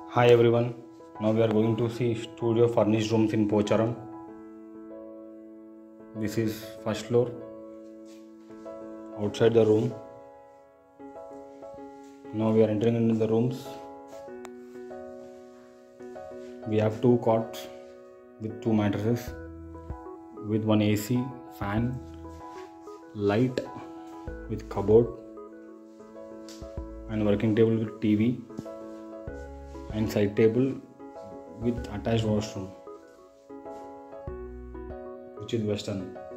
Hi everyone, now we are going to see studio furnished rooms in Pocharam. This is first floor. Outside the room. Now we are entering into the rooms. We have 2 cots with 2 mattresses, with 1 AC, fan, light with cupboard, and working table with TV, and side table with attached washroom, which is western.